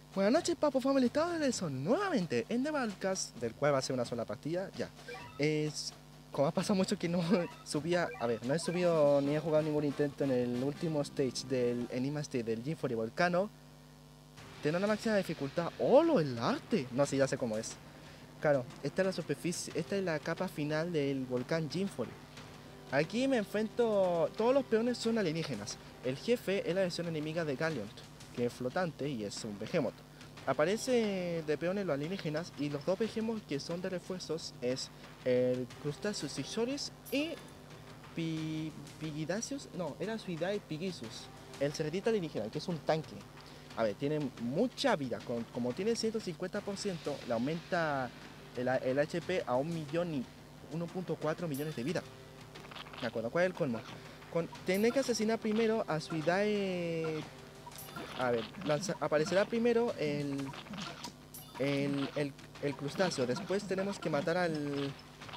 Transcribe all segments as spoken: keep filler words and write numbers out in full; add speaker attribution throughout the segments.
Speaker 1: Buenas noches, Papo Family. Estamos de regreso nuevamente en The Balcast, del cual va a ser una sola partida. Ya. Es. Como ha pasado mucho que no subía. A ver, no he subido ni he jugado ningún intento en el último stage del Enigma Stage del Jim for Volcano. Tiene una máxima dificultad. ¡Oh, lo el arte! No sé, ya sé cómo es. Claro, esta es la superficie. Esta es la capa final del volcán Jimfori. Aquí me enfrento. Todos los peones son alienígenas. El jefe es la versión enemiga de Gallion, que es flotante y es un behemoth. Aparece de peones los alienígenas y los dos behemoths que son de refuerzos es el Crustáceos Sixoris y Pi... Pigidaceus. No, era Suidae Pigisus. El cerdito alienígena, que es un tanque. A ver, tiene mucha vida. Como tiene el ciento cincuenta por ciento, le aumenta el, el H P a un millón y uno punto cuatro millones de vida. De acuerdo, ¿cuál es el colmo? Con, tiene que asesinar primero a Suidae. A ver, lanza, aparecerá primero el, el, el, el crustáceo. Después tenemos que matar al.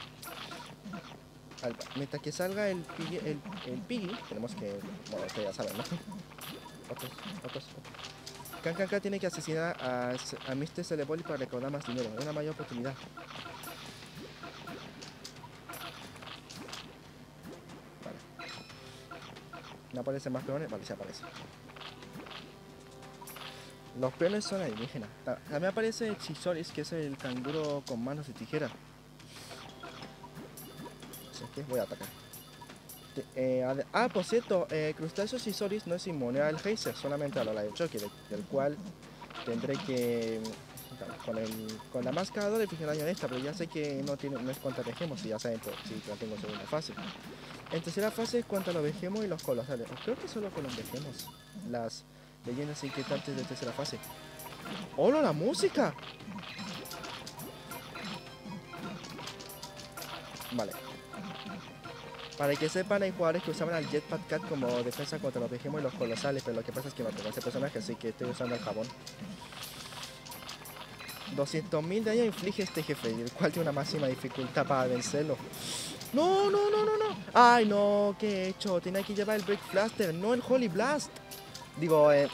Speaker 1: al mientras que salga el piggy, el, el piggy, tenemos que. Bueno, ustedes ya saben, ¿no? Otros, otros, otros. Kankanka tiene que asesinar a, a mister Celeboli para recaudar más dinero. Es una mayor oportunidad. Vale. ¿No aparecen más peones? Vale, sí aparece. Los peones son alienígenas. También aparece Chisoris, que es el canguro con manos de tijera. Así que voy a atacar. Eh, ah, por cierto, eh, Crustáceos Chisoris no es inmune al geyser, solamente a la ola de choque, de, del cual tendré que. Con, el, con la máscara de fijar daño de esta, pero ya sé que no, tiene, no es contra Vejemos, y ya saben por, si la tengo en segunda fase. En tercera fase es contra los Vejemos y los colosales. Creo que solo con los Vejemos. Las leyendas inquietantes de tercera fase. ¡Hola, la música! Vale. Para que sepan, hay jugadores que usaban al Jetpack Cat como defensa contra los Vejemos y los colosales, pero lo que pasa es que no tengo ese personaje, así que estoy usando el jabón. doscientos mil daño inflige este jefe, el cual tiene una máxima dificultad para vencerlo. ¡No, no, no, no, no! ¡Ay, no! ¿Qué he hecho? Tenía que llevar el Break Blaster, no el Holy Blast. Digo, eh...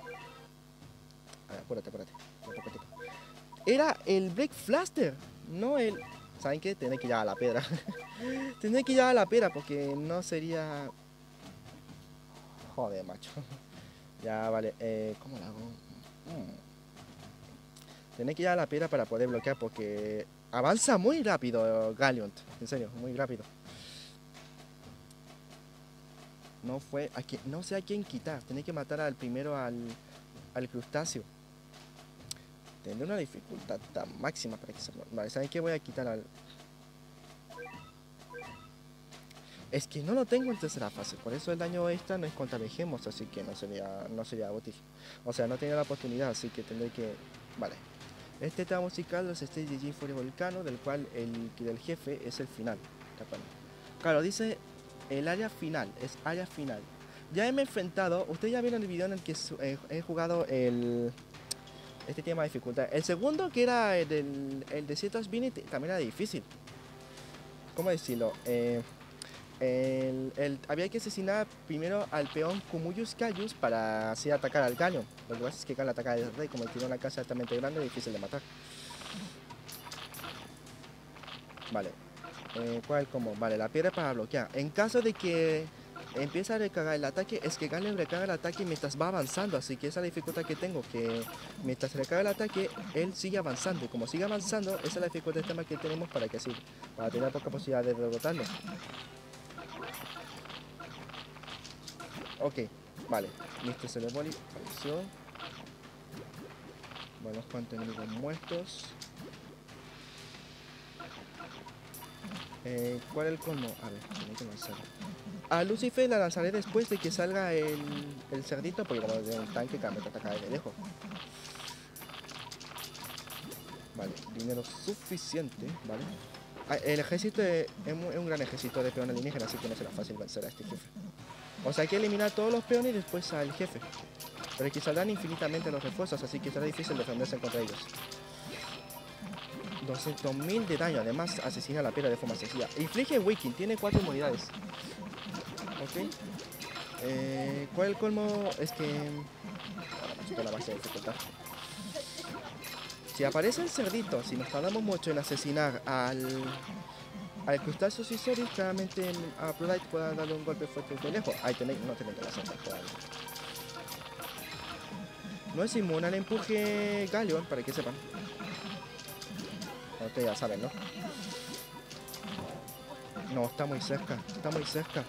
Speaker 1: A ver, apúrate, apúrate. Era el Break Blaster, no el... ¿Saben qué? Tenía que llevar a la piedra. Tenía que llevar a la piedra porque no sería... Joder, macho. Ya, vale. Eh, ¿Cómo lo hago? Hmm. Tenía que llevar a la piedra para poder bloquear porque... Avanza muy rápido Gallion. En serio, muy rápido. No fue... A quien, no sé a quién quitar. Tenía que matar al primero al... Al crustáceo. Tendré una dificultad tan máxima para que se... Vale, ¿saben qué? Voy a quitar al... Es que no lo tengo en tercera fase, por eso el daño extra no es contra Vejemos, así que no sería, no sería útil. O sea, no tenía la oportunidad, así que tendré que... Vale. Este tema musical es Stage de Jim for Volcano, del cual el del jefe es el final. ¿De acuerdo? Claro, dice el área final, es área final. Ya me he enfrentado, ustedes ya vieron el video en el que eh, he jugado el... Este tema de dificultad. El segundo, que era el del el Desierto Asvinity, también era difícil. ¿Cómo decirlo? Eh... El, el, había que asesinar primero al peón Cumulus Cayus para así atacar al Gallion. Lo que pasa es que Gallion ataca al rey, como tiene una casa altamente grande y difícil de matar. Vale. Eh, ¿Cuál como? Vale, la piedra para bloquear. En caso de que empiece a recargar el ataque, es que Gallion recarga el ataque mientras va avanzando. Así que esa es la dificultad que tengo, que mientras recarga el ataque, él sigue avanzando. Y como sigue avanzando, esa es la dificultad del tema que tenemos para que así, para tener poca posibilidad de derrotarlo. Ok, vale. mister Celeboli apareció. Bueno, unos cuantos enemigos muertos. Eh, ¿Cuál es el colmo? A ver, tengo que lanzar. A Lucifer la lanzaré después de que salga el, el cerdito, porque como es un tanque, cambia te ataca de lejos. Vale, dinero suficiente, ¿vale? Ah, el ejército es, es un gran ejército de peones alienígenas, así que no será fácil vencer a este jefe. O sea, hay que eliminar todos los peones y después al jefe. Pero aquí saldrán infinitamente los refuerzos, así que será difícil defenderse contra ellos. doscientos mil de daño, además asesina la piedra de forma sencilla. Inflige Waking, tiene cuatro unidades. Ok. Eh, ¿Cuál es el colmo? Es que... Ahora me la base de dificultad. Si aparece el cerdito, si nos tardamos mucho en asesinar al, al crustáceo Sisorius, claramente a Prolite pueda darle un golpe fuerte de lejos. Ahí tenéis, no tenéis que hacer tal. No es inmune al empuje Galleon, para que sepan. Ustedes ya saben, ¿no? No, está muy cerca, está muy cerca.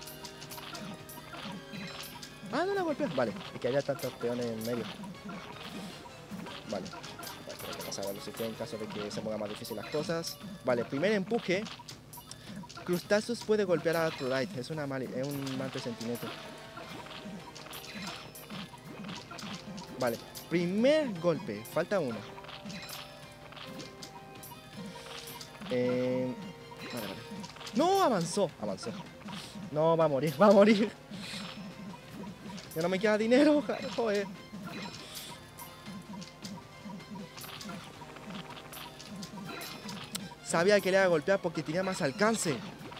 Speaker 1: Ah, no la golpeó. Vale, es que había tantos peones en medio. Vale. Vale, que pasa a velocidad en caso de que se pongan más difíciles las cosas. Vale, primer empuje. Crustáceos puede golpear a Prolite. Es, una mal, es un mal presentimiento. Vale, primer golpe. Falta uno. Eh, vale, vale. No, avanzó, avanzó. No, va a morir, va a morir. Ya no me queda dinero, joder. Sabía que le iba a golpear porque tenía más alcance.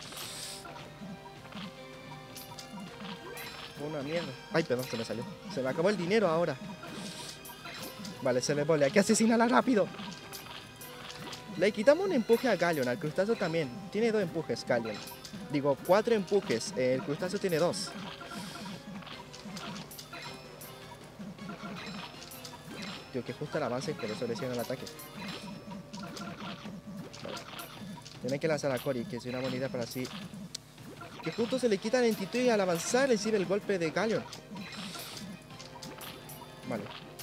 Speaker 1: Una mierda. Ay, perdón, se me salió. Se me acabó el dinero ahora. Vale, se me vuelve. Hay que asesinarla rápido. Le quitamos un empuje a Galleon. Al crustáceo también. Tiene dos empujes, Galleon. Digo, cuatro empujes. El crustáceo tiene dos. Tío, que justo el avance, por eso le hicieron el ataque. Vale. Tienen que lanzar a Cory, que es una buena idea para así. Que justo se le quita la lentitud y al avanzar recibe el golpe de Galleon. Vale.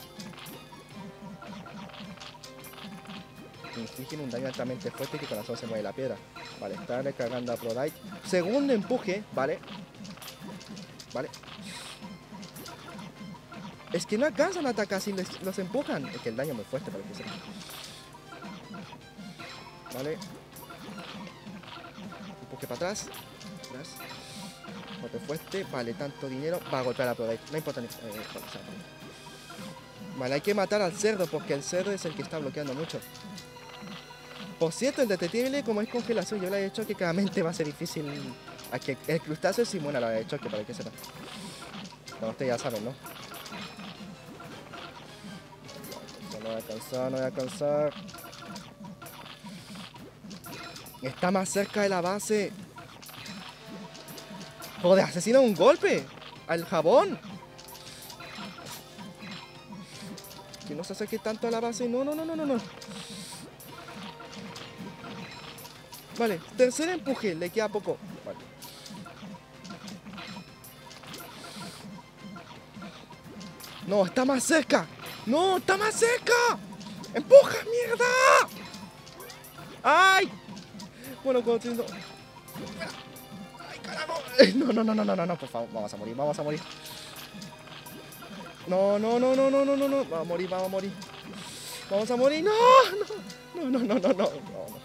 Speaker 1: Infligen un daño altamente fuerte que con razón se mueve la piedra. Vale, está recargando a Prolite. Segundo empuje, vale. Vale. Es que no alcanzan a atacar si les, los empujan. Es que el daño es muy fuerte para que se... Vale. Empuje para atrás. Atrás. Golpe fuerte. Vale, tanto dinero. Va a golpear a Prolite. No importa ni... Eh, vale, hay que matar al cerdo porque el cerdo es el que está bloqueando mucho. Por cierto, el detective, como es congelación, yo le he dicho que claramente va a ser difícil. A que el crustáceo es inmune a la de choque, para que sepa. Bueno, ustedes ya saben, ¿no? No voy a alcanzar, no voy a alcanzar. Está más cerca de la base. Joder, asesina un golpe al jabón. Que no se acerque tanto a la base. No, no, no, no, no, no. Vale, tercer empuje, le queda poco. Vale. No, está más cerca. No, está más cerca. ¡Empuja, mierda! ¡Ay! Bueno, continuando. ¡Ay, carajo! No, no, no, no, no, no, no, por favor. Vamos a morir, vamos a morir. No, no, no, no, no, no, no, no. Vamos a morir, vamos a morir. Vamos a morir. No, no, no, no, no, no, no, no.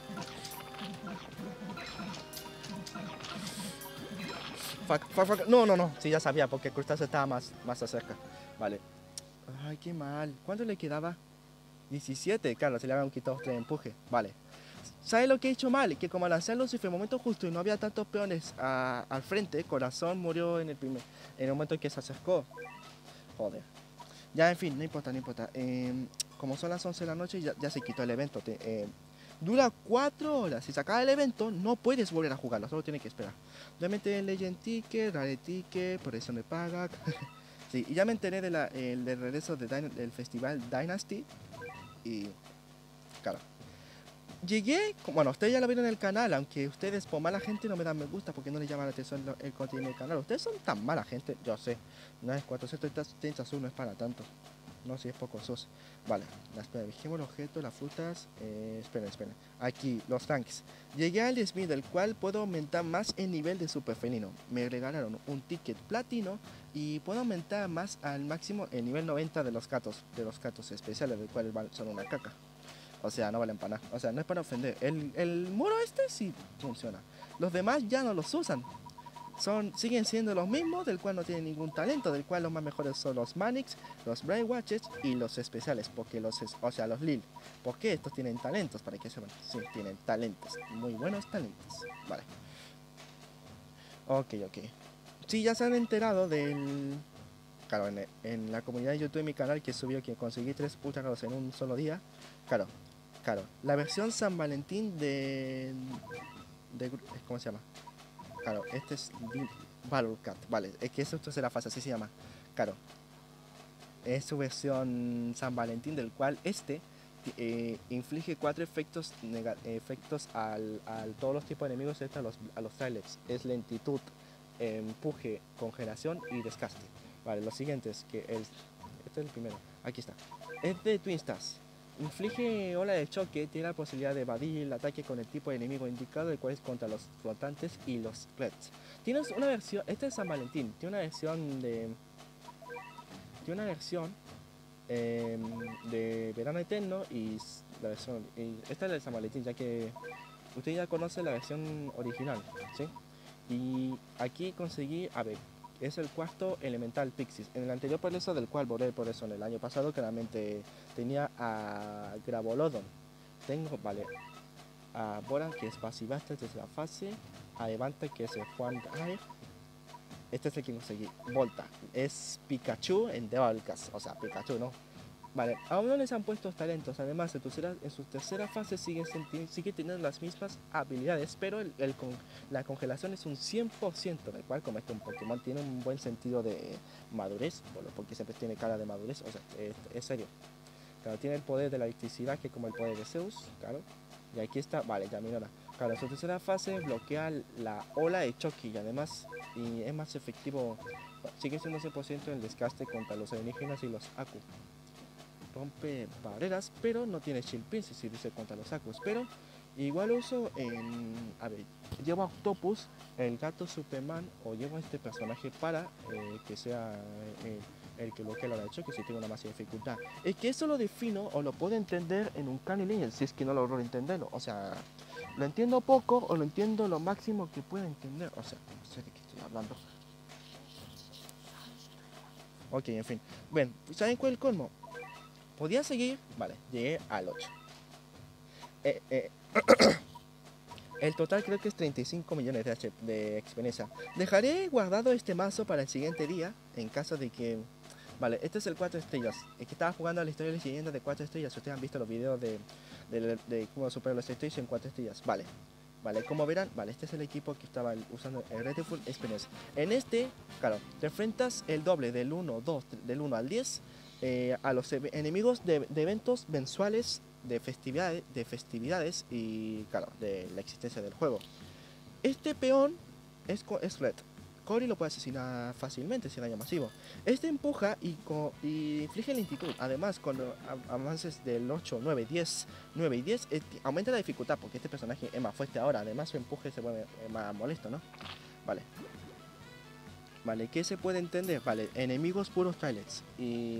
Speaker 1: Fuck, fuck, fuck. No, no, no. Sí, ya sabía, porque el crustáceo estaba más, más cerca. Vale. Ay, qué mal. ¿Cuánto le quedaba? diecisiete. Claro, se le habían quitado tres empuje. Vale. ¿Sabes lo que he hecho mal? Que como al lanzarlo si fue el momento justo y no había tantos peones a, al frente, Corazón murió en el primer, en el momento en que se acercó. Joder. Ya, en fin, no importa, no importa. Eh, como son las once de la noche, ya, ya se quitó el evento. Te, eh, Dura cuatro horas. Si se acaba el evento, no puedes volver a jugarlo. Solo tienes que esperar. Obviamente Legend Ticket, Rare Ticket, por eso me paga. Sí, y ya me enteré de la, el, del regreso de Dyna, del festival Dynasty. Y... claro. Llegué... Bueno, ustedes ya lo vieron en el canal. Aunque ustedes por mala gente no me dan me gusta porque no les llama la atención el contenido del canal. Ustedes son tan mala gente. Yo sé. No es cuatrocientos treinta sur, no es para tanto. No, si es poco sos. Vale, espera, vigemos los objetos, las frutas. Eh, esperen, esperen. Aquí, los tanques. Llegué al diez mil, del cual puedo aumentar más el nivel de super felino. Me regalaron un ticket platino y puedo aumentar más al máximo el nivel noventa de los gatos, de los gatos especiales, del cual son una caca. O sea, no valen para nada. O sea, no es para ofender. El, el muro este sí funciona. Los demás ya no los usan. Son, siguen siendo los mismos, del cual no tienen ningún talento, del cual los más mejores son los Manix, los Brainwatches y los especiales, porque los, o sea, los Lil. Porque estos tienen talentos, para que sepan. Sí, tienen talentos, muy buenos talentos. Vale. Ok, ok. Sí, ya se han enterado del, claro, en, en la comunidad de YouTube de mi canal que subió que conseguí tres ultra raros en un solo día. Claro, claro. La versión San Valentín de, de ¿cómo se llama? Claro, este es Battle Cat, vale, es que eso es la fase, así se llama. Claro, es su versión San Valentín, del cual este eh, inflige cuatro efectos efectos al, al todos los tipos de enemigos, a los, a los trailers. Es lentitud, empuje, congelación y desgaste. Vale, los siguientes, que el, este es el primero, aquí está. Es de Twin Stars. Inflige ola de choque, tiene la posibilidad de evadir el ataque con el tipo de enemigo indicado, el cual es contra los flotantes y los reds. Tienes una versión, esta es San Valentín, tiene una versión de... Tiene una versión eh, de Verano Eterno y la versión... Y esta es la de San Valentín, ya que usted ya conoce la versión original, ¿sí? Y aquí conseguí, a ver, es el cuarto elemental Pixies. En el anterior por eso, del cual borré por eso en el año pasado, claramente tenía a Grabolodon. Tengo, vale, a Boran, que es Pasivasta desde la fase, a Evanta, que es el Juan Air. Este es el que conseguí, Volta. Es Pikachu en Devalcas, o sea, Pikachu, ¿no? Vale, aún no les han puesto talentos, además en, tercera, en su tercera fase siguen, sigue teniendo las mismas habilidades, pero el, el con, la congelación es un cien por ciento, del cual como este un Pokémon tiene un buen sentido de madurez, porque siempre tiene cara de madurez, o sea, es, es serio. Claro, tiene el poder de la electricidad, que es como el poder de Zeus, claro, y aquí está, vale, ya mira, claro, su tercera fase bloquea la ola de choque y además y es más efectivo, sigue siendo cien por ciento el desgaste contra los alienígenas y los Aku. Rompe barreras, pero no tiene Shield Prince, si dice contra los Akus. Pero igual uso en. A ver, llevo a Octopus, el gato Superman, o llevo a este personaje para eh, que sea eh, el que bloquee la choque si tiene una máxima dificultad. Es que eso lo defino o lo puedo entender en un Canny si es que no logro entenderlo. O sea, lo entiendo poco o lo entiendo lo máximo que pueda entender. O sea, no sé de qué estoy hablando. Ok, en fin. Bueno, ¿saben cuál es el colmo? Podía seguir, vale, llegué al ocho. Eh, eh, el total creo que es treinta y cinco millones de, H de experiencia. Dejaré guardado este mazo para el siguiente día, en caso de que... Vale, este es el cuatro estrellas. Es que estaba jugando a la historia de leyendas de cuatro estrellas. Ustedes han visto los videos de, de, de, de cómo superar los estrellas en cuatro estrellas. Vale, vale, como verán, vale, este es el equipo que estaba usando el Redfall Experience. En este, claro, te enfrentas el doble del uno, dos, del uno al diez. Eh, a los enemigos de, de eventos mensuales de festividades, de festividades y claro, de la existencia del juego. Este peón es, es red. Cory lo puede asesinar fácilmente sin daño masivo. Este empuja y, y inflige lentitud. Además, cuando avances del ocho, nueve, diez, nueve y diez, eh, aumenta la dificultad porque este personaje es más fuerte ahora. Además, su empuje se vuelve más molesto, ¿no? Vale. Vale, ¿qué se puede entender? Vale, enemigos puros trailers. Y...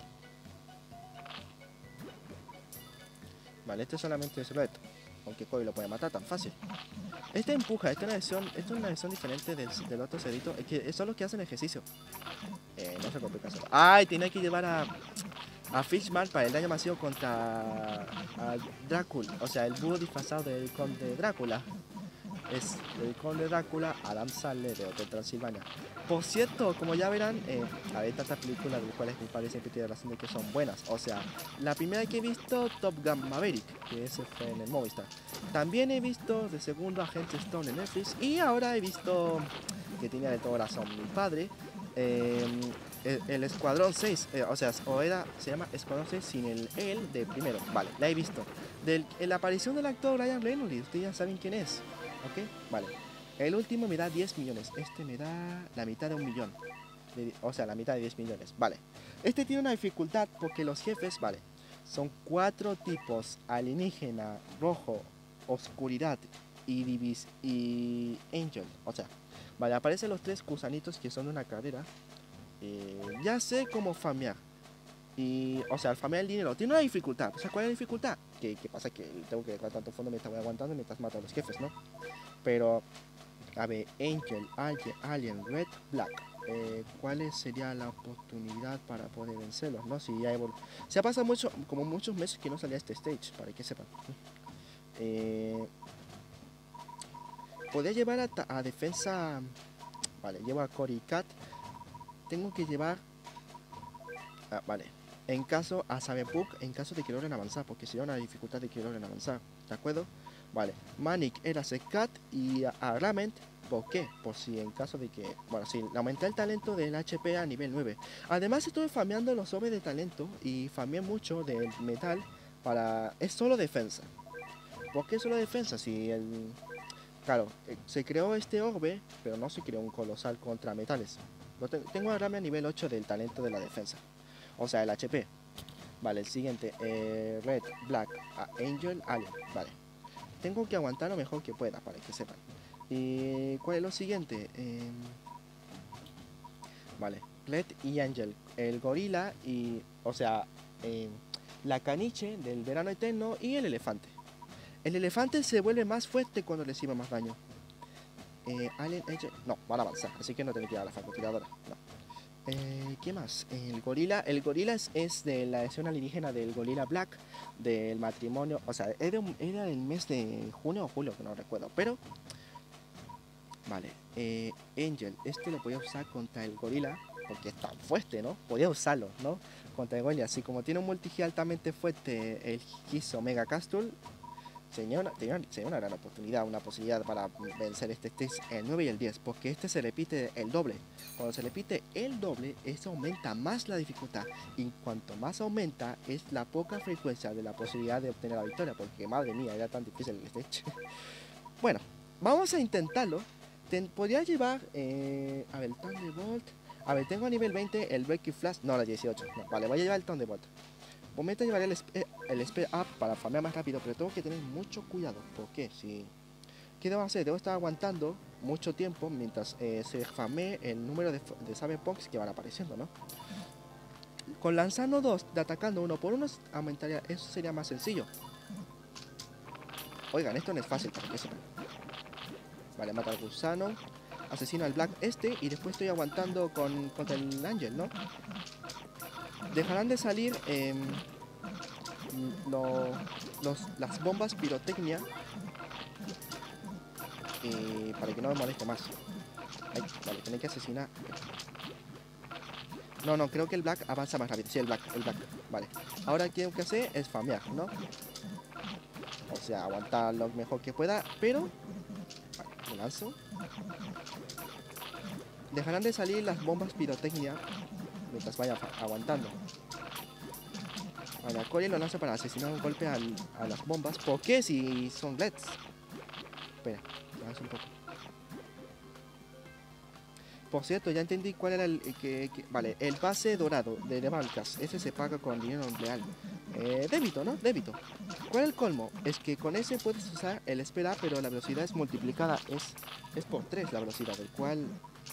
Speaker 1: Vale, este solamente es red. Aunque Cory lo puede matar tan fácil. Este empuja, esta es una versión, esta es una versión diferente del, del otro cerdito. Es que son los que hacen ejercicio. Eh, no se complica eso. Ay, tiene que llevar a, a Fishman para el daño masivo contra a Drácula. O sea, el búho disfrazado del conde Drácula. Es el conde Drácula, Adam Sandler de Hotel Transilvania. Por cierto, como ya verán, eh, hay tantas películas de las cuales mi padre siempre tiene razón de que son buenas. O sea, la primera que he visto, Top Gun Maverick, que ese fue en el Movistar. También he visto de segundo Agente Stone en Netflix. Y ahora he visto, que tenía de todo razón mi padre, eh, el, el Escuadrón seis. Eh, o sea, o era, se llama Escuadrón seis sin el él de primero. Vale, la he visto. Del, la aparición del actor Ryan Reynolds, ustedes ya saben quién es. Ok, vale. El último me da diez millones. Este me da la mitad de un millón. De, o sea, la mitad de diez millones. Vale. Este tiene una dificultad porque los jefes, vale, son cuatro tipos: alienígena, rojo, oscuridad y divis y angel. O sea, vale, aparecen los tres gusanitos que son de una carrera. Eh, ya sé cómo farmear. Y, o sea, al farmear el dinero tiene una dificultad. O sea, ¿cuál es la dificultad? ¿Qué, qué pasa? Que tengo que dejar tanto fondo mientras voy aguantando mientras mato a los jefes, ¿no? Pero, a ver, Angel, Alien, Alien Red, Black. Eh, ¿Cuál sería la oportunidad para poder vencerlos? ¿No? Si ya evol se ha pasado mucho, como muchos meses que no salía este stage, para que sepan. Eh, Podría llevar a, a defensa. Vale, llevo a Cory y Cat. Tengo que llevar Ah, vale. En caso, a Sabepuk, en caso de que logren avanzar, porque sería una dificultad de que logren avanzar, ¿de acuerdo? Vale. Manic era Sekat y a, a Lament, ¿por qué? Por si en caso de que, bueno, sí, aumenté el talento del H P a nivel nueve. Además estuve farmeando los sobres de talento y farmeé mucho del metal para... Es solo defensa. ¿Por qué solo defensa? Si el... Claro, eh, se creó este orbe, pero no se creó un colosal contra metales. Lo te tengo ahora a nivel ocho del talento de la defensa. O sea, el H P. Vale, el siguiente. Eh, Red, Black, Angel, Alien. Vale. Tengo que aguantar lo mejor que pueda, para que sepan. ¿Y cuál es lo siguiente? Eh, vale. Red y Angel. El gorila y... O sea, eh, la caniche del verano eterno y el elefante. El elefante se vuelve más fuerte cuando recibe más daño. Eh, Alien, Angel... No, van a avanzar, así que no tengo que ir a la francotiradora. No. Eh, ¿Qué más? El gorila. El gorila es, es de la edición alienígena del gorila Black. Del matrimonio. O sea, era, era el mes de junio o julio, que no recuerdo. Pero... Vale. Eh, Angel. Este lo podía usar contra el gorila. Porque es tan fuerte, ¿no? Podía usarlo, ¿no? Contra el gorila. Así como tiene un multi altamente fuerte el Giz Omega Castle. Sería una, sería una gran oportunidad, una posibilidad para vencer este test, el nueve y el diez, porque este se repite el doble. Cuando se repite el doble, eso aumenta más la dificultad, y cuanto más aumenta, es la poca frecuencia de la posibilidad de obtener la victoria, porque madre mía, era tan difícil el stage. Bueno, vamos a intentarlo. Ten, podría llevar, eh, a ver, el Thunderbolt. A ver, tengo a nivel veinte el Breaking Flash, no, la dieciocho, no, vale, voy a llevar el Thunderbolt. Momento llevaré el, sp el speed up para farmear más rápido, pero tengo que tener mucho cuidado. ¿Por qué? Si... ¿Qué debo hacer? Debo estar aguantando mucho tiempo mientras eh, se farmee el número de, de Saberpunks que van apareciendo, ¿no? Con lanzando dos, de atacando uno por uno, aumentaría, eso sería más sencillo. Oigan, esto no es fácil para que sepan. Vale, mata al gusano, asesino al Black este y después estoy aguantando con, contra el Ángel, ¿no? Dejarán de salir eh, lo, los, las bombas pirotecnia eh, para que no me moleste más. Ay, vale, tengo que asesinar. No, no, creo que el Black avanza más rápido. Sí, el Black, el Black. Vale. Ahora lo que tengo que hacer es farmear, ¿no? O sea, aguantar lo mejor que pueda, pero... Vale, me lanzo. Dejarán de salir las bombas pirotecnia mientras vaya aguantando. Vale, a Cory lo lanzo para asesinar un golpe al, a las bombas. ¿Por qué? Si son L E Ds. Espera, avanza un poco. Por cierto, ya entendí cuál era el que, que... Vale, el pase dorado de Devalcas. Ese se paga con dinero real. Eh, débito, ¿no? Débito. ¿Cuál es el colmo? Es que con ese puedes usar el espera, pero la velocidad es multiplicada. Es, es por tres la velocidad, del cual...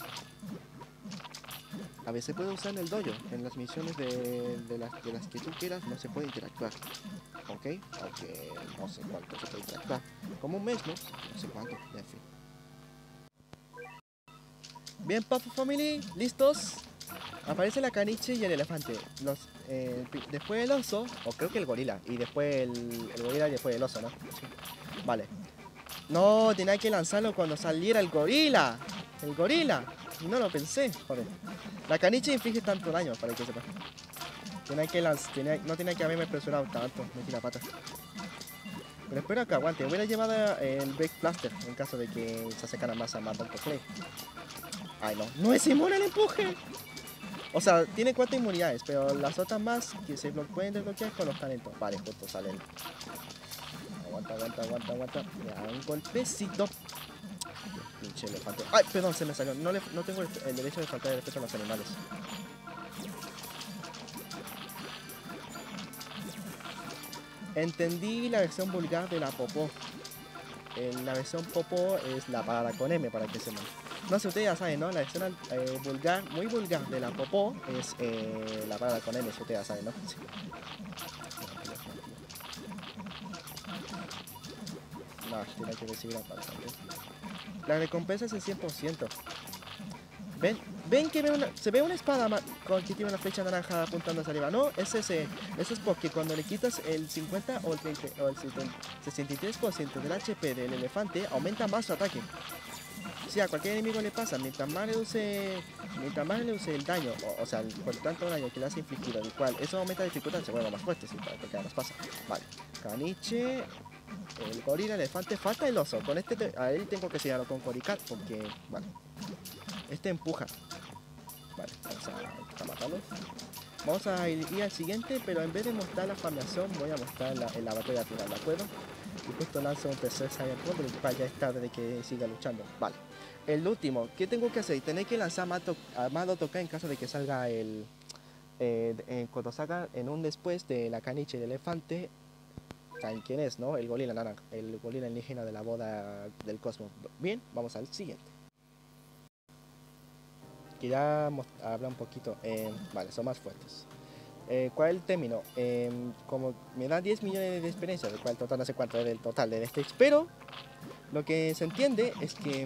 Speaker 1: A veces se puede usar en el dojo, en las misiones de, de, las, de las que tú quieras no se puede interactuar, ¿ok? Aunque no sé cuánto se puede interactuar, como un mes, ¿no? No sé cuánto, en fin. Bien, Puff Family, ¿listos? Aparece la caniche y el elefante, los, eh, después el oso, o creo que el gorila, y después el, el gorila y después el oso, ¿no? Sí. Vale. No, tenía que lanzarlo cuando saliera el gorila, el gorila. No lo pensé, joder. La caniche inflige tanto daño, para que sepa. Tenía que lanzar, tenía, no tenía que haberme apresurado tanto, metí la pata. Pero espero que aguante. Hubiera llevado el Break Plaster en caso de que se acercara más a Madon Play. Ay, no. ¡No es inmune al empuje! O sea, tiene cuatro inmunidades, pero las otras más que se pueden desbloquear con los talentos. Vale, justo salen. Aguanta, aguanta, aguanta, aguanta. Ya, un golpecito. Pinche elefante. Ay, perdón, se me salió. No, le, no tengo el, el derecho de faltar el respeto a los animales. Entendí la versión vulgar de la popó. En la versión popó es la palabra con M, para que se me... No sé, ustedes ya saben, ¿no? La versión eh, vulgar, muy vulgar de la popó es eh, la palabra con M, si ustedes ya saben, ¿no? Sí. No, tiene que recibir la palabra. La recompensa es el cien por ciento. ¿Ven? ¿Ven que ve una, se ve una espada con que tiene una flecha naranja apuntando hacia arriba? No, es ese. Eso es porque cuando le quitas el cincuenta o el, treinta, o el sesenta y tres por ciento del H P del elefante, aumenta más su ataque. Sí, a cualquier enemigo le pasa, mientras más reduce, mientras más reduce el daño, o, o sea, el- por tanto daño que le hace infligido, el cual eso aumenta la dificultad, se vuelve más fuerte, sí, para que nos pasa. Vale, caniche, el gorila, el elefante, falta el oso. Con este, te- a él tengo que sellarlo con Coricat, porque, vale, este empuja. Vale, vamos a intentar matarlo. Vamos a ir, ir al siguiente, pero en vez de mostrar la farmeación, voy a mostrar la, en la batalla final, ¿de acuerdo? Y justo lanzo un tercer Cyberpunk, pero para ya es tarde de que siga luchando. Vale. El último, ¿qué tengo que hacer? Tener que lanzar Mato, a Mado Toca en caso de que salga el... Eh, eh, cuando salga en un después de la caniche y el elefante, ¿saben quién es, no? El gorila naranja, el gorila indígena de la boda del cosmos. Bien, vamos al siguiente. Que ya habla un poquito. Eh, vale, son más fuertes. Eh, ¿Cuál es el término? Eh, como me da diez millones de experiencia, del cual total no sé cuánto es el total de este, pero lo que se entiende es que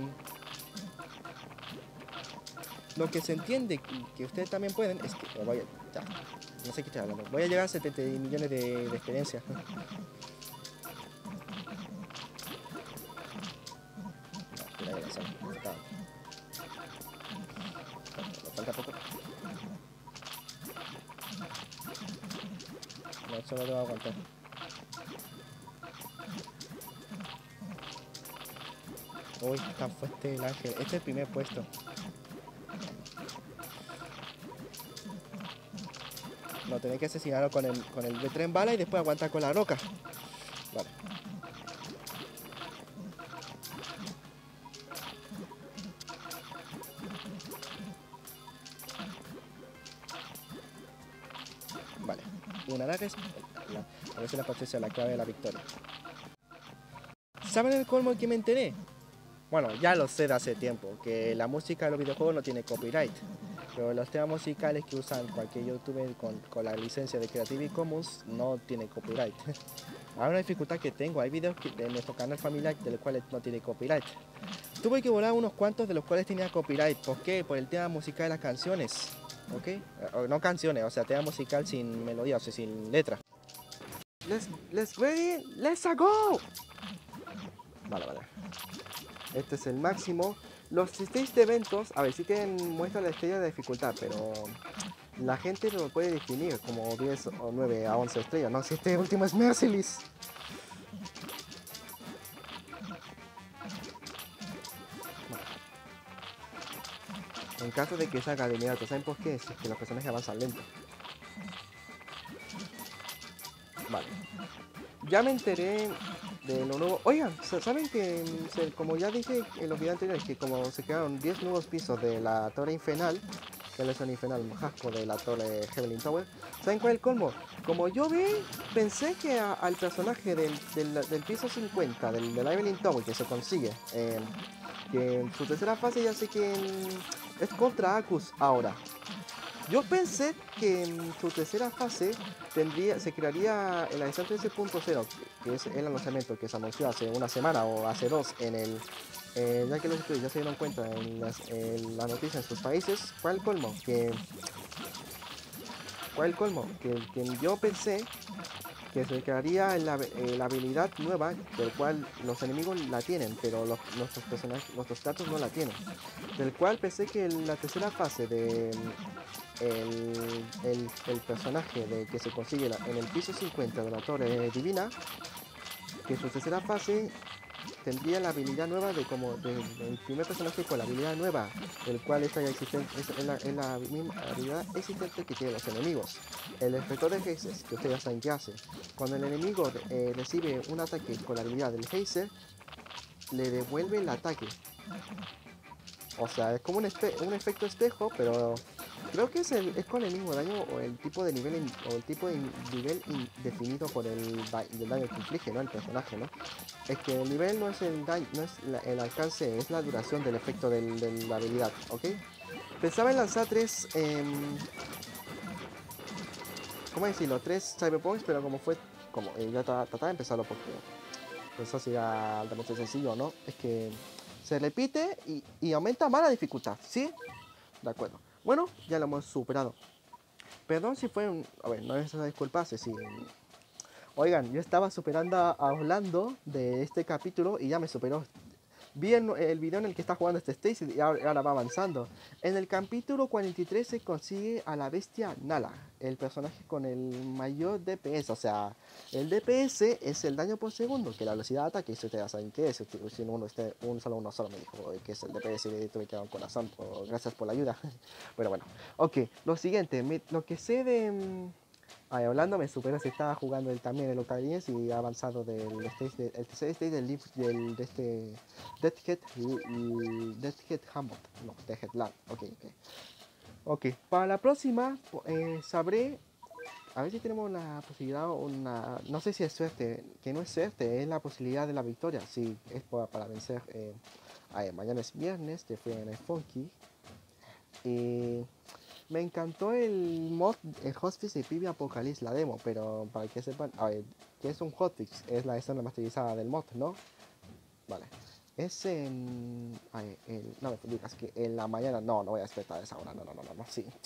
Speaker 1: lo que se entiende y que ustedes también pueden es que voy a, ya, no sé qué estoy hablando, voy a llegar a setenta millones de, de experiencia. No, mira, ya la zona, falta, falta poco. No, solo lo voy a aguantar. Uy, tan fuerte el ángel. Este es el primer puesto. No, tenéis que asesinarlo con el, con el de tren bala y después aguantar con la roca. Vale. Vale. Una daga es la, a veces la paciencia es la clave de la victoria. ¿Saben el colmo que me enteré? Bueno, ya lo sé de hace tiempo, que la música de los videojuegos no tiene copyright. Pero los temas musicales que usan cualquier youtuber con, con la licencia de Creative Commons no tiene copyright. Ahora una dificultad que tengo, hay videos que, de nuestro canal familiar de los cuales no tiene copyright. Tuve que volar unos cuantos de los cuales tenía copyright. ¿Por qué? Por el tema musical de las canciones. ¿Ok? O, no canciones, o sea, tema musical sin melodía, o sea, sin letra. Let's, let's ready, let's a go. Vale, vale. Este es el máximo. Los stage de eventos, a ver, sí que muestra la estrella de dificultad, pero la gente lo puede definir como diez o nueve a once estrellas, ¿no? Si este último es Merciless. En caso de que salga de inmediato, ¿saben por qué? Es que los personajes avanzan lento. Vale. Ya me enteré de lo nuevo. Oigan, ¿saben que, como ya dije en los videos anteriores, que como se crearon diez nuevos pisos de la Torre Infernal, que es el infernal jasco de la Torre Heavenly Tower? ¿Saben cuál es el colmo? Como yo vi, pensé que a, al personaje del, del, del piso cincuenta, del, del Heavenly Tower, que se consigue, eh, que en su tercera fase ya sé que mm, es contra Acus ahora. Yo pensé que en su tercera fase tendría, se crearía el Addison trece punto cero, que es el lanzamiento que se anunció hace una semana o hace dos en el... Eh, ya que los estudios ya se dieron cuenta en las, en la noticia en sus países. ¿Cuál el colmo? Que, ¿Cuál el colmo? Que, que yo pensé que se crearía la, eh, la habilidad nueva, del cual los enemigos la tienen, pero los, nuestros personajes, nuestros datos no la tienen. Del cual pensé que en la tercera fase de el, el, el personaje de que se consigue la, en el piso cincuenta de la Torre Divina, que su tercera fase tendría la habilidad nueva de como de, de, el primer personaje con la habilidad nueva, el cual está ya existente, es, es, la, es la misma habilidad existente que tienen los enemigos. El efecto de Geyser, que ustedes ya saben qué hace. Cuando el enemigo eh, recibe un ataque con la habilidad del Geyser, le devuelve el ataque. O sea, es como un, un efecto espejo, pero creo que es, el, es con el mismo daño o el tipo de nivel in, o el tipo de nivel indefinido por el, el daño que inflige, ¿no? El personaje, ¿no? Es que el nivel no es el daño, no es la, el alcance, es la duración del efecto del, de la habilidad, ¿ok? Pensaba en lanzar tres, eh, ¿cómo decirlo? Tres Cyberpunks, pero como fue, como eh, ya trataba de empezarlo porque eso sería altamente sencillo, ¿no? Es que se repite y, y aumenta más la dificultad, ¿sí? De acuerdo. Bueno, ya lo hemos superado. Perdón si fue un... A ver, no es esa disculparse, si... Oigan, yo estaba superando a Orlando de este capítulo y ya me superó. Vi el, el video en el que está jugando este Stacy y ahora, ahora va avanzando. En el capítulo cuarenta y tres se consigue a la bestia Nala, el personaje con el mayor D P S. O sea, el D P S es el daño por segundo, que la velocidad de ataque, si ustedes ya saben qué es. Si uno, este, un solo uno solo me dijo que es el D P S y tuve que dar un corazón. Por, gracias por la ayuda. Pero bueno, ok, lo siguiente, me, lo que sé de... Ay, hablando me supera si estaba jugando él también el Octavines y ha avanzado del stage de, el tercer stage del, del de este Deathhead Deathhead Hamlet, no, Deathhead Land. Ok, ok. Ok, para la próxima eh, sabré, a ver si tenemos una posibilidad, una, no sé si es suerte, que no es suerte, es la posibilidad de la victoria, sí, es para, para vencer. Eh, ay, mañana es viernes, te fui en el Funky y me encantó el mod, el hotfix de Pibi Apocalypse, la demo, pero para que sepan, a ver, que es un hotfix, es la escena masterizada del mod, ¿no? Vale. Es en... Ay, el, no me digas que en la mañana, no, no voy a despertar a esa hora, no, no, no, no, no, sí.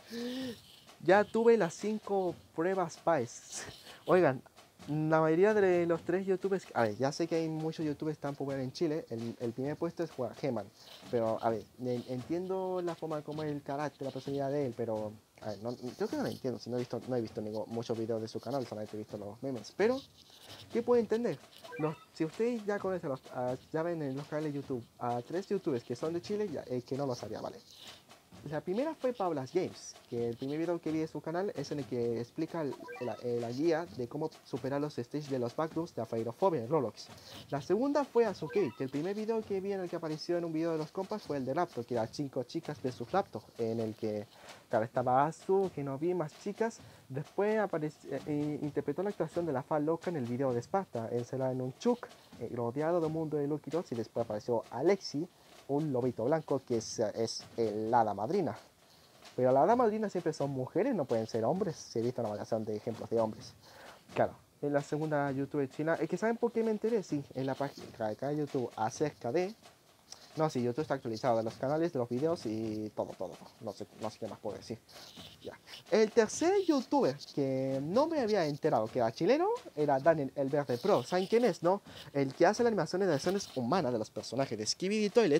Speaker 1: Ya tuve las cinco pruebas Spice. Oigan, la mayoría de los tres youtubers, a ver, ya sé que hay muchos youtubers tan populares en Chile, el, el primer puesto es Juan Geman, pero a ver, entiendo la forma como el carácter, la personalidad de él, pero a ver, no, creo que no lo entiendo, si no he visto, no he visto ningún, muchos videos de su canal, solamente he visto los memes, pero ¿qué puede entender? Los, si ustedes ya conocen, los, uh, ya ven en los canales de YouTube a tres youtubers que son de Chile, ya, eh, que no lo sabía, ¿vale? La primera fue Paula's Games, que el primer video que vi de su canal es en el que explica el, la, la guía de cómo superar los stages de los backrooms de Afairofobia en Roblox. La segunda fue Azuki, que el primer video que vi en el que apareció en un video de los compas fue el de Raptor, que era cinco chicas versus Raptor, en el que claro, estaba Azu, que no vi más chicas. Después apareció, eh, interpretó la actuación de la fan loca en el video de Sparta, él será en un chuk, eh, rodeado del mundo de Lucky Dots, y después apareció Alexi, un lobito blanco que es, es el hada madrina. Pero la hada madrina siempre son mujeres, no pueden ser hombres. Se ha visto una variación de ejemplos de hombres. Claro, en la segunda youtuber china, es que ¿saben por qué me enteré? Sí, en la página de cada YouTube acerca de... No, sí, YouTube está actualizado de los canales, de los videos y todo, todo. No sé, no sé qué más puedo decir. Ya. El tercer youtuber que no me había enterado que era chileno era Daniel El Verde Pro. ¿Saben quién es, no? El que hace las animaciones de versiones humanas de los personajes de Skibidi Toilet.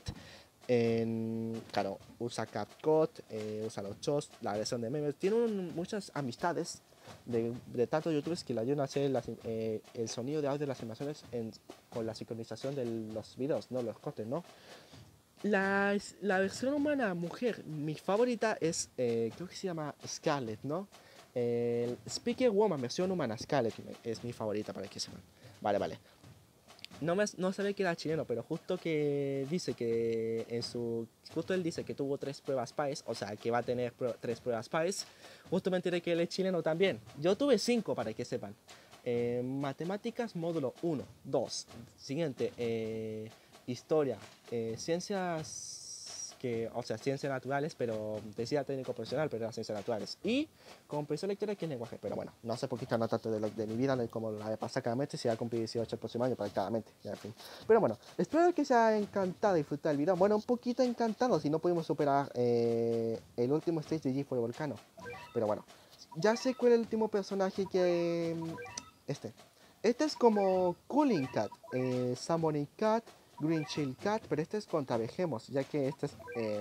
Speaker 1: En, claro, usa CapCut, eh, usa los shows, la versión de memes. Tiene un, muchas amistades de, de tantos youtubers que le ayudan a hacer las, eh, el sonido de audio de las animaciones en, con la sincronización de los videos, no los cortes, ¿no? La, la versión humana mujer, mi favorita es, eh, creo que se llama Scarlett, ¿no? El Speaker Woman, versión humana, Scarlett es mi favorita para que sepan. Vale, vale. No, me, no sabía que era chileno, pero justo que dice que en su... Justo él dice que tuvo tres pruebas PAES, o sea, que va a tener pr tres pruebas PAES. Justo me enteré que él es chileno también. Yo tuve cinco, para que sepan. Eh, matemáticas, módulo uno, dos. Siguiente, eh, historia, eh, ciencias... Que, o sea, ciencias naturales, pero decía técnico profesional, pero era ciencias naturales. Y comprensión lectora, que es lenguaje. Pero bueno, no sé por qué están tanto de, lo, de mi vida, como la de pasar cada mes, si va a cumplir dieciocho el próximo año, prácticamente. Ya, en fin. Pero bueno, espero que se haya encantado disfrutar el video. Bueno, un poquito encantado si no pudimos superar eh, el último stage de G cuatro Volcano. Pero bueno, ya sé cuál es el último personaje que... Este. Este es como Cooling Cat, eh, Summoning Cat, Green Chill Cat, pero este es contra Behemoth, ya que este es... Eh,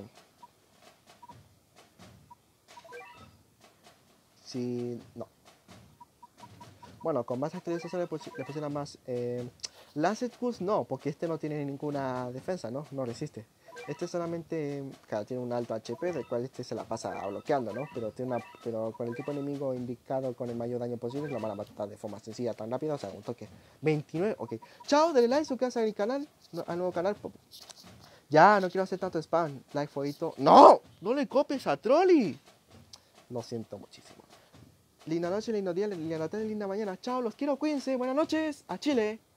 Speaker 1: si... no. Bueno, con más actualizaciones le pusieron más... Eh, Lancet Goose no, porque este no tiene ninguna defensa, ¿no? No resiste. Este solamente, claro, tiene un alto H P, del cual este se la pasa bloqueando, ¿no? Pero, tiene una, pero con el tipo de enemigo indicado con el mayor daño posible, lo van a matar de forma sencilla, tan rápida, o sea, un toque. veintinueve, ok. Chao, denle like, suscríbanse a mi canal, no, al nuevo canal. Ya, no quiero hacer tanto spam. Like, fueguito. ¡No! ¡No le copies a Trolli! Lo siento muchísimo. Linda noche, lindo día, linda tarde, linda mañana. Chao, los quiero, cuídense. Buenas noches. A Chile.